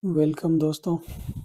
Welcome दोस्तों।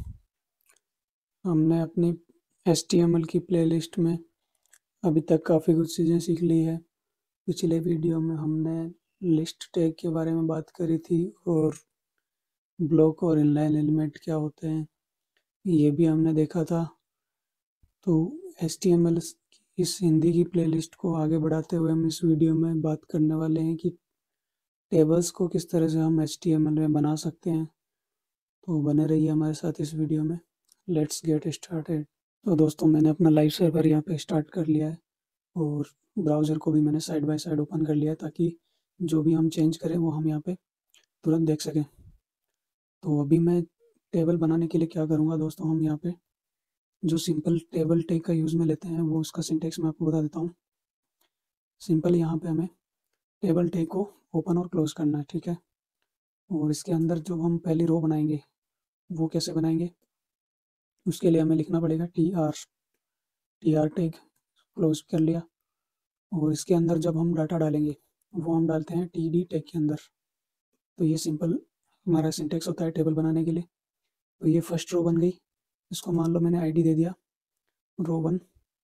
हमने अपनी HTML की प्लेलिस्ट में अभी तक काफ़ी कुछ चीज़ें सीख ली है। पिछले वीडियो में हमने लिस्ट टैग के बारे में बात करी थी और ब्लॉक और इनलाइन एलिमेंट क्या होते हैं ये भी हमने देखा था। तो HTML इस हिंदी की प्लेलिस्ट को आगे बढ़ाते हुए हम इस वीडियो में बात करने वाले हैं कि टेबल्स को किस तरह से हम HTML में बना सकते हैं। तो बने रहिए हमारे साथ इस वीडियो में। Let's get started. तो दोस्तों, मैंने अपना लाइव सर्वर यहाँ पे स्टार्ट कर लिया है और ब्राउज़र को भी मैंने साइड बाय साइड ओपन कर लिया है ताकि जो भी हम चेंज करें वो हम यहाँ पे तुरंत देख सकें। तो अभी मैं टेबल बनाने के लिए क्या करूँगा दोस्तों, हम यहाँ पे जो सिंपल टेबल टैग का यूज़ में लेते हैं वो उसका सिंटेक्स मैं आपको बता देता हूँ। सिंपल यहाँ पे हमें टेबल टैग को ओपन और क्लोज़ करना है, ठीक है। और इसके अंदर जो हम पहली रो बनाएंगे वो कैसे बनाएंगे, उसके लिए हमें लिखना पड़ेगा टी आर टैग क्लोज कर लिया। और इसके अंदर जब हम डाटा डालेंगे वो हम डालते हैं TD टैग के अंदर। तो ये सिंपल हमारा सिंटेक्स होता है टेबल बनाने के लिए। तो ये फर्स्ट रो बन गई। इसको मान लो मैंने ID दे दिया रो 1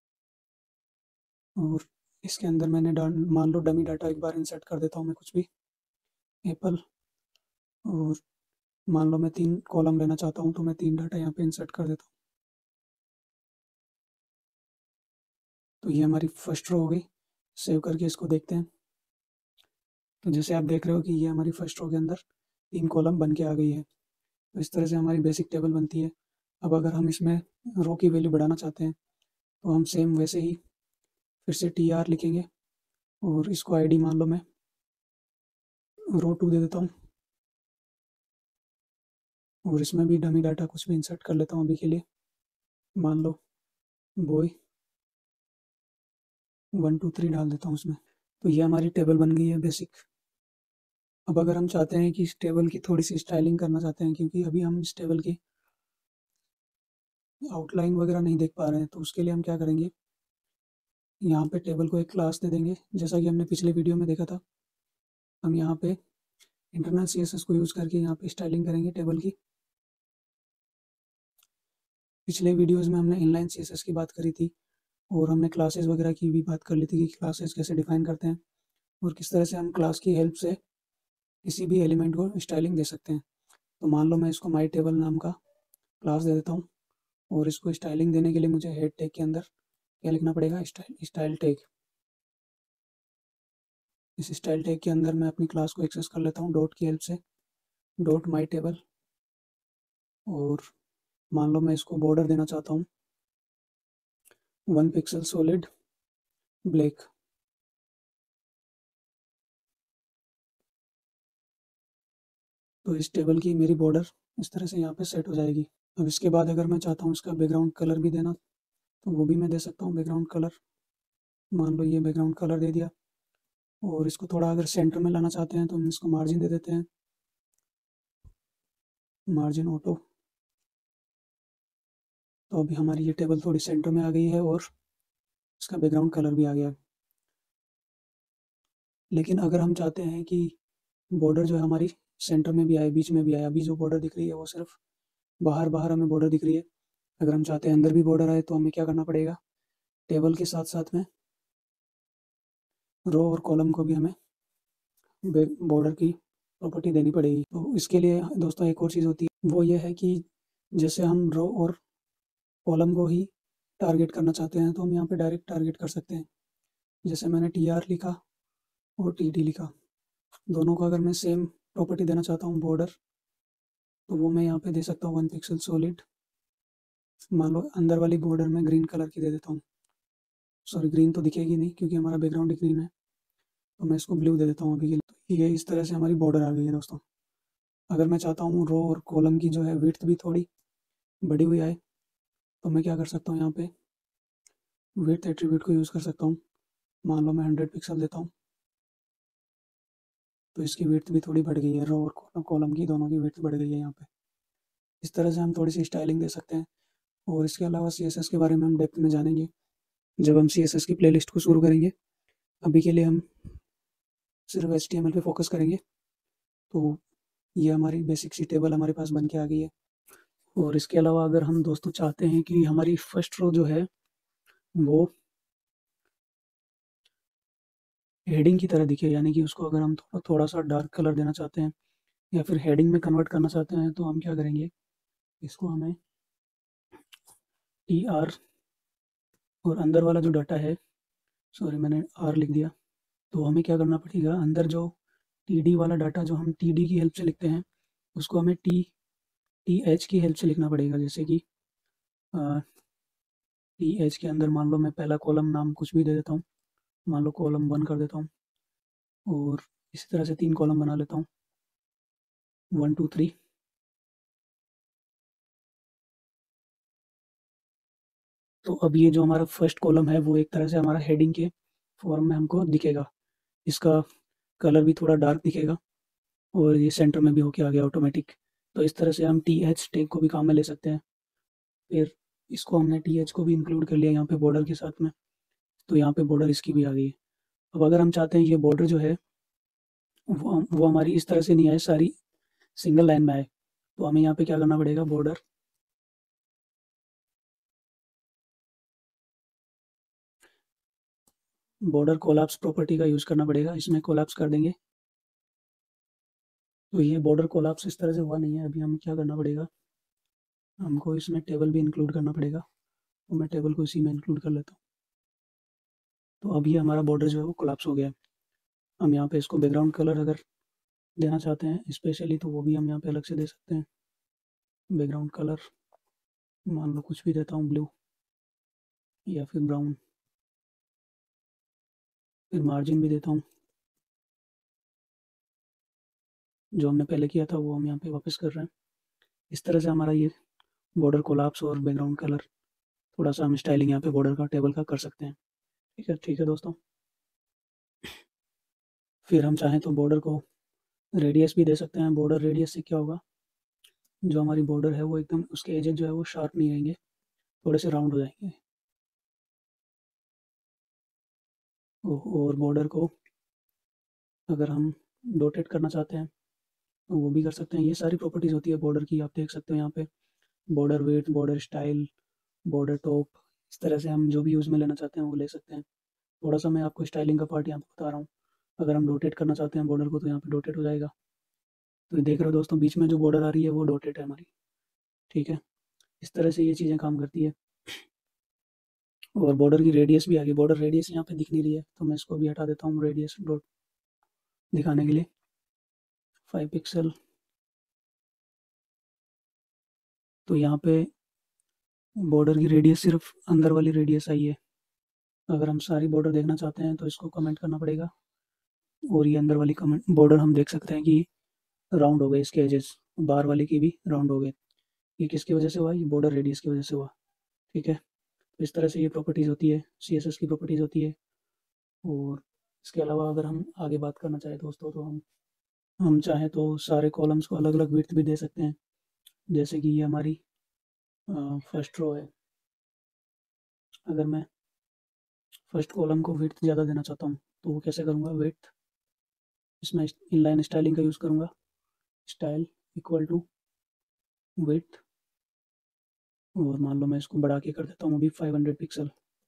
और इसके अंदर मैंने मान लो डमी डाटा एक बार इंसर्ट कर देता हूँ मैं, कुछ भी एप्पल। और मान लो मैं 3 कॉलम लेना चाहता हूँ तो मैं 3 डाटा यहाँ पे इंसर्ट कर देता हूँ। तो ये हमारी फर्स्ट रो हो गई। सेव करके इसको देखते हैं। तो जैसे आप देख रहे हो कि ये हमारी फर्स्ट रो के अंदर 3 कॉलम बन के आ गई है। तो इस तरह से हमारी बेसिक टेबल बनती है। अब अगर हम इसमें रो की वैल्यू बढ़ाना चाहते हैं तो हम सेम वैसे ही फिर से TR लिखेंगे और इसको ID मान लो मैं रो 2 दे देता हूँ। और इसमें भी डमी डाटा कुछ भी इंसर्ट कर लेता हूँ अभी के लिए। मान लो बॉय 1 2 3 डाल देता हूँ उसमें। तो ये हमारी टेबल बन गई है बेसिक। अब अगर हम चाहते हैं कि इस टेबल की थोड़ी सी स्टाइलिंग करना चाहते हैं, क्योंकि अभी हम इस टेबल की आउटलाइन वगैरह नहीं देख पा रहे हैं, तो उसके लिए हम क्या करेंगे, यहाँ पे टेबल को एक क्लास दे देंगे जैसा कि हमने पिछले वीडियो में देखा था। हम यहाँ पे इंटरनल CSS को यूज़ करके यहाँ पे स्टाइलिंग करेंगे टेबल की। पिछले वीडियोस में हमने इनलाइन CSS की बात करी थी और हमने क्लासेस वगैरह की भी बात कर ली थी कि क्लासेस कैसे डिफाइन करते हैं और किस तरह से हम क्लास की हेल्प से किसी भी एलिमेंट को स्टाइलिंग दे सकते हैं। तो मान लो मैं इसको माई टेबल नाम का क्लास दे देता हूँ और इसको स्टाइलिंग देने के लिए मुझे हेड टैग के अंदर क्या लिखना पड़ेगा, स्टाइल टैग। इस स्टाइल टैग के अंदर मैं अपनी क्लास को एक्सेस कर लेता हूँ डॉट की हेल्प से, डॉट माई टेबल। और मान लो मैं इसको बॉर्डर देना चाहता हूँ 1 पिक्सल सॉलिड ब्लैक। तो इस टेबल की मेरी बॉर्डर इस तरह से यहाँ पे सेट हो जाएगी। अब इसके बाद अगर मैं चाहता हूँ इसका बैकग्राउंड कलर भी देना तो वो भी मैं दे सकता हूँ बैकग्राउंड कलर। मान लो ये बैकग्राउंड कलर दे दिया। और इसको थोड़ा अगर सेंटर में लाना चाहते हैं तो हम इसको मार्जिन दे देते हैं, मार्जिन ऑटो। तो अभी हमारी ये टेबल थोड़ी सेंटर में आ गई है और इसका बैकग्राउंड कलर भी आ गया है। लेकिन अगर हम चाहते हैं कि बॉर्डर जो है हमारी सेंटर में भी आए, बीच में भी आए, अभी जो बॉर्डर दिख रही है वो सिर्फ बाहर बाहर हमें बॉर्डर दिख रही है। अगर हम चाहते हैं अंदर भी बॉर्डर आए तो हमें क्या करना पड़ेगा, टेबल के साथ साथ में रो और कॉलम को भी हमें बॉर्डर की प्रॉपर्टी देनी पड़ेगी। तो इसके लिए दोस्तों एक और चीज़ होती है, वो ये है कि जैसे हम रो और कॉलम को ही टारगेट करना चाहते हैं तो हम यहाँ पे डायरेक्ट टारगेट कर सकते हैं। जैसे मैंने TR लिखा और TD लिखा, दोनों को अगर मैं सेम प्रॉपर्टी देना चाहता हूँ बॉर्डर, तो वो मैं यहाँ पे दे सकता हूँ 1 पिक्सल सॉलिड। मान लो अंदर वाली बॉर्डर में ग्रीन कलर की दे देता हूँ। सॉरी, ग्रीन तो दिखेगी नहीं क्योंकि हमारा बैकग्राउंड ही ग्रीन है, तो मैं इसको ब्लू दे देता हूँ अभी के लिए। तो ये इस तरह से हमारी बॉर्डर आ गई है दोस्तों। अगर मैं चाहता हूँ रो और कॉलम की जो है विड्थ भी थोड़ी बड़ी हुई आए तो मैं क्या कर सकता हूँ, यहाँ पे विड्थ एट्रीब्यूट को यूज़ कर सकता हूँ। मान लो मैं 100 पिक्सल देता हूँ तो इसकी विड्थ भी थोड़ी बढ़ गई है, रो और कॉलम की दोनों की विड्थ बढ़ गई है यहाँ पे। इस तरह से हम थोड़ी सी स्टाइलिंग दे सकते हैं। और इसके अलावा CSS के बारे में हम डेप्थ में जानेंगे जब हम CSS की प्लेलिस्ट को शुरू करेंगे। अभी के लिए हम सिर्फ HTML पे फोकस करेंगे। तो ये हमारी बेसिक सी टेबल हमारे पास बन के आ गई है। और इसके अलावा अगर हम दोस्तों चाहते हैं कि हमारी फर्स्ट रो जो है वो हेडिंग की तरह दिखे, यानी कि उसको अगर हम थोड़ा सा डार्क कलर देना चाहते हैं या फिर हेडिंग में कन्वर्ट करना चाहते हैं, तो हम क्या करेंगे, इसको हमें टी आर और अंदर वाला जो डाटा है, सॉरी मैंने आर लिख दिया, तो हमें क्या करना पड़ेगा, अंदर जो टी डी वाला डाटा जो हम टी डी की हेल्प से लिखते हैं उसको हमें टी एच की हेल्प से लिखना पड़ेगा। जैसे कि टी एच के अंदर मान लो मैं पहला कॉलम नाम कुछ भी दे देता हूँ, मान लो कॉलम 1 कर देता हूँ, और इसी तरह से 3 कॉलम बना लेता हूँ, 1 2 3। तो अब ये जो हमारा फर्स्ट कॉलम है वो एक तरह से हमारा हेडिंग के फॉर्म में हमको दिखेगा। इसका कलर भी थोड़ा डार्क दिखेगा और ये सेंटर में भी होके आ गया ऑटोमेटिक। तो इस तरह से हम टी एच टैग को भी काम में ले सकते हैं। फिर इसको हमने टी एच को भी इंक्लूड कर लिया यहाँ पे बॉर्डर के साथ में, तो यहाँ पे बॉर्डर इसकी भी आ गई है। अब अगर हम चाहते हैं ये बॉर्डर जो है वो हमारी इस तरह से नहीं आए, सारी सिंगल लाइन में आए, तो हमें यहाँ पे क्या करना पड़ेगा, बॉर्डर कोलैप्स प्रॉपर्टी का यूज़ करना पड़ेगा। इसमें कोलैप्स कर देंगे तो ये बॉर्डर कोलैप्स इस तरह से हुआ नहीं है। अभी हमें क्या करना पड़ेगा, हमको इसमें टेबल भी इंक्लूड करना पड़ेगा, तो मैं टेबल को इसी में इंक्लूड कर लेता हूँ। तो अब ये हमारा बॉर्डर जो है वो कोलैप्स हो गया है। हम यहाँ पे इसको बैकग्राउंड कलर अगर देना चाहते हैं स्पेशली, तो वो भी हम यहाँ पे अलग से दे सकते हैं। बैकग्राउंड कलर मान लो कुछ भी देता हूँ, ब्लू या फिर ब्राउन। फिर मार्जिन भी देता हूँ, जो हमने पहले किया था वो हम यहाँ पे वापस कर रहे हैं। इस तरह से हमारा ये बॉर्डर कोलैप्स और बैकग्राउंड कलर, थोड़ा सा हम स्टाइलिंग यहाँ पे बॉर्डर का टेबल का कर सकते हैं। ठीक है दोस्तों। फिर हम चाहें तो बॉर्डर को रेडियस भी दे सकते हैं। बॉर्डर रेडियस से क्या होगा, जो हमारी बॉर्डर है वो एकदम उसके एजेस जो है वो शार्प नहीं रहेंगे, थोड़े से राउंड हो जाएंगे। और बॉर्डर को अगर हम डॉटेड करना चाहते हैं तो वो भी कर सकते हैं। ये सारी प्रॉपर्टीज़ होती है बॉर्डर की, आप देख सकते हो यहाँ पे, border width, border style, border top, इस तरह से हम जो भी यूज़ में लेना चाहते हैं वो ले सकते हैं। थोड़ा सा मैं आपको स्टाइलिंग का पार्ट यहाँ पे बता रहा हूँ। अगर हम डॉटेड करना चाहते हैं बॉर्डर को तो यहाँ पे डॉटेड हो जाएगा। तो ये देख रहे हो दोस्तों, बीच में जो बॉर्डर आ रही है वो डॉटेड है हमारी। ठीक है, इस तरह से ये चीज़ें काम करती है। और बॉर्डर की रेडियस भी आ गई। बॉर्डर रेडियस यहाँ पे दिख नहीं रही है, तो मैं इसको भी हटा देता हूँ रेडियस डॉट दिखाने के लिए। 5 पिक्सल। तो यहाँ पे बॉर्डर की रेडियस सिर्फ अंदर वाली रेडियस आई है। अगर हम सारी बॉर्डर देखना चाहते हैं तो इसको कमेंट करना पड़ेगा, और ये अंदर वाली कमेंट बॉर्डर हम देख सकते हैं कि राउंड हो गए, इसके एजेस बाहर वाले की भी राउंड हो गए। ये किसकी वजह से हुआ, ये बॉर्डर रेडियस की वजह से हुआ। ठीक है, तो इस तरह से ये प्रॉपर्टीज़ होती है, CSS की प्रॉपर्टीज़ होती है। और इसके अलावा अगर हम आगे बात करना चाहें दोस्तों, तो हम चाहें तो सारे कॉलम्स को अलग अलग विड्थ भी दे सकते हैं। जैसे कि ये हमारी फर्स्ट रो है, अगर मैं फर्स्ट कॉलम को विड्थ ज़्यादा देना चाहता हूँ तो वो कैसे करूँगा, विड्थ, इसमें इनलाइन स्टाइलिंग का यूज़ करूँगा। स्टाइल इक्वल टू विड्थ, और मान लो मैं इसको बढ़ा के कर देता हूँ अभी 500 पिक्सल।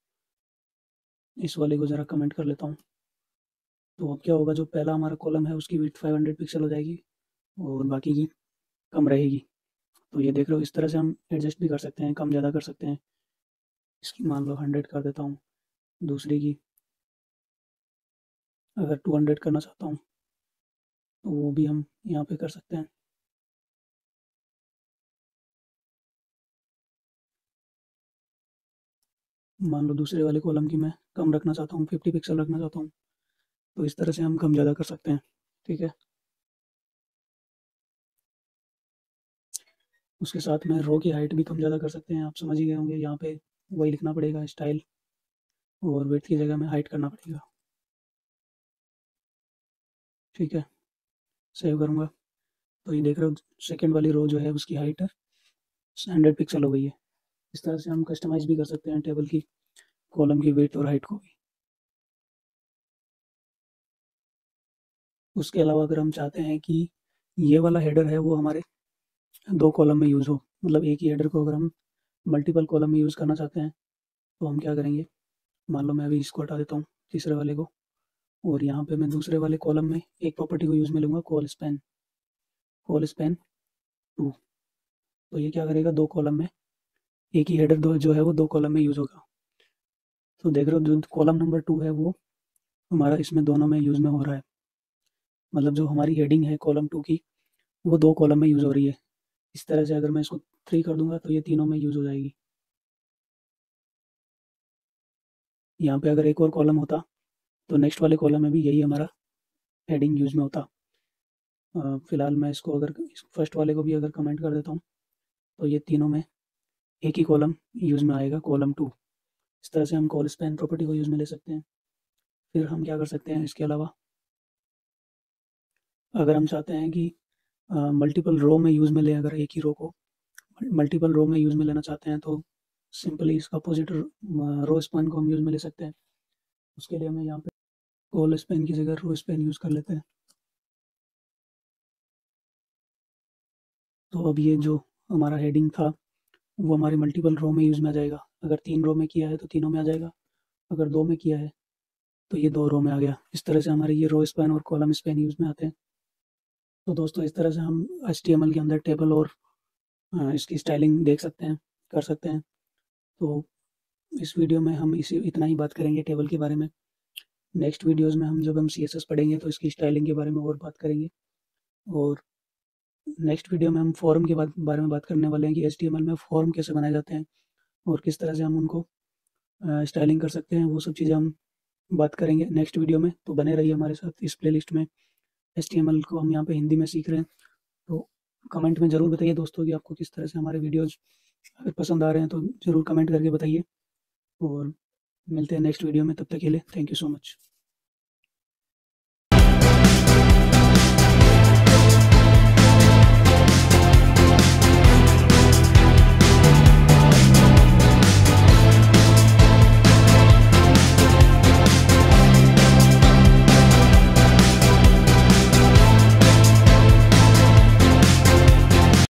इस वाले को ज़रा कमेंट कर लेता हूँ। तो अब क्या होगा, जो पहला हमारा कॉलम है उसकी विड्थ 500 पिक्सल हो जाएगी और बाकी की कम रहेगी। तो ये देख रहे हो, इस तरह से हम एडजस्ट भी कर सकते हैं, कम ज़्यादा कर सकते हैं। इसकी मान लो 100 कर देता हूँ, दूसरी की अगर 200 करना चाहता हूँ तो वो भी हम यहाँ पे कर सकते हैं। मान लो दूसरे वाले कॉलम की मैं कम रखना चाहता हूँ, 50 पिक्सल रखना चाहता हूँ, तो इस तरह से हम कम ज़्यादा कर सकते हैं। ठीक है, उसके साथ में रो की हाइट भी कम ज़्यादा कर सकते हैं। आप समझ ही गए होंगे, यहाँ पे वही लिखना पड़ेगा, स्टाइल और विड्थ की जगह में हाइट करना पड़ेगा। ठीक है, सेव करूँगा तो ये देख रहे हो, सेकेंड वाली रो जो है उसकी हाइट 100 पिक्सल हो गई है। इस तरह से हम कस्टमाइज़ भी कर सकते हैं टेबल की कॉलम की विड्थ और हाइट को भी। उसके अलावा अगर हम चाहते हैं कि ये वाला हेडर है वो हमारे 2 कॉलम में यूज़ हो, मतलब एक ही हेडर को अगर हम मल्टीपल कॉलम में यूज़ करना चाहते हैं, तो हम क्या करेंगे, मान लो मैं अभी इसको हटा देता हूँ, तीसरे वाले को, और यहाँ पे मैं दूसरे वाले कॉलम में एक प्रॉपर्टी को यूज़ में लूँगा, कॉल स्पैन 2। तो ये क्या करेगा, 2 कॉलम में एक ही हेडर दो जो है वो 2 कॉलम में यूज़ होगा। तो देख रहे हो जो कॉलम नंबर 2 है वो हमारा इसमें दोनों में यूज़ में हो रहा है। मतलब जो हमारी हेडिंग है कॉलम 2 की, वो 2 कॉलम में यूज़ हो रही है। इस तरह से अगर मैं इसको 3 कर दूँगा तो ये तीनों में यूज़ हो जाएगी। यहाँ पे अगर एक और कॉलम होता, तो नेक्स्ट वाले कॉलम में भी यही हमारा हेडिंग यूज़ में होता। फिलहाल मैं इसको अगर फर्स्ट वाले को भी अगर कमेंट कर देता हूँ, तो ये तीनों में एक ही कॉलम यूज़ में आएगा, कॉलम 2। इस तरह से हम कॉल स्पैन प्रॉपर्टी को यूज़ में ले सकते हैं। फिर हम क्या कर सकते हैं इसके अलावा, अगर हम चाहते हैं कि मल्टीपल रो में यूज़ में लें, अगर एक ही रो को मल्टीपल रो में यूज़ में लेना चाहते हैं, तो सिंपली इसका अपोजिट रो स्पैन को हम यूज़ में ले सकते हैं। उसके लिए हमें यहाँ पे कॉल स्पैन की जगह रो स्पैन यूज़ कर लेते हैं। तो अब ये जो हमारा हेडिंग था वो हमारे मल्टीपल रो में यूज़ में आ जाएगा। अगर 3 रो में किया है तो तीनों में आ जाएगा, अगर 2 में किया है तो ये 2 रो में आ गया। इस तरह से हमारे ये रो स्पैन और कॉलम स्पैन यूज़ में आते हैं। तो दोस्तों इस तरह से हम HTML के अंदर टेबल और इसकी स्टाइलिंग देख सकते हैं, कर सकते हैं। तो इस वीडियो में हम इसी इतना ही बात करेंगे टेबल के बारे में। नेक्स्ट वीडियोज़ में हम जब हम CSS पढ़ेंगे तो इसकी स्टाइलिंग के बारे में और बात करेंगे। और नेक्स्ट वीडियो में हम फॉर्म के बारे में बात करने वाले हैं कि HTML में फॉर्म कैसे बनाए जाते हैं और किस तरह से हम उनको स्टाइलिंग कर सकते हैं। वो सब चीज़ें हम बात करेंगे नेक्स्ट वीडियो में। तो बने रहिए हमारे साथ इस प्लेलिस्ट में। HTML को हम यहाँ पे हिंदी में सीख रहे हैं। तो कमेंट में ज़रूर बताइए दोस्तों कि आपको किस तरह से हमारे वीडियोज़ अगर पसंद आ रहे हैं तो ज़रूर कमेंट करके बताइए। और मिलते हैं नेक्स्ट वीडियो में, तब तक के लिए थैंक यू सो मच।